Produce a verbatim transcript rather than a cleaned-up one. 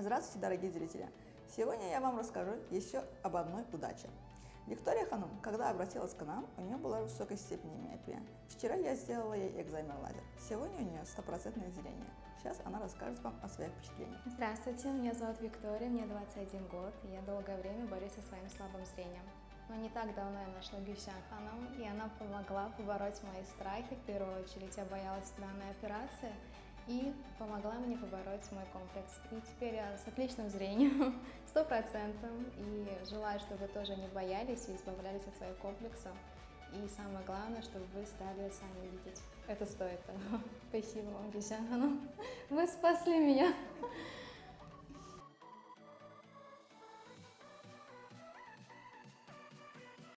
Здравствуйте, дорогие зрители! Сегодня я вам расскажу еще об одной удаче. Виктория Ханум, когда обратилась к нам, у нее была высокой степени миопия. Вчера я сделала ей экзамен лазер. Сегодня у нее стопроцентное зрение. Сейчас она расскажет вам о своих впечатлениях. Здравствуйте, меня зовут Виктория, мне двадцать один год, и я долгое время борюсь со своим слабым зрением. Но не так давно я нашла Гюльшан Ханум, и она помогла побороть мои страхи. В первую очередь я боялась данной операции, и помогла мне побороть мой комплекс. И теперь я с отличным зрением, сто процентов, и желаю, чтобы вы тоже не боялись и избавлялись от своего комплекса. И самое главное, чтобы вы стали сами видеть. Это стоит того. Спасибо вам, Гюльшан Ханум. Вы спасли меня.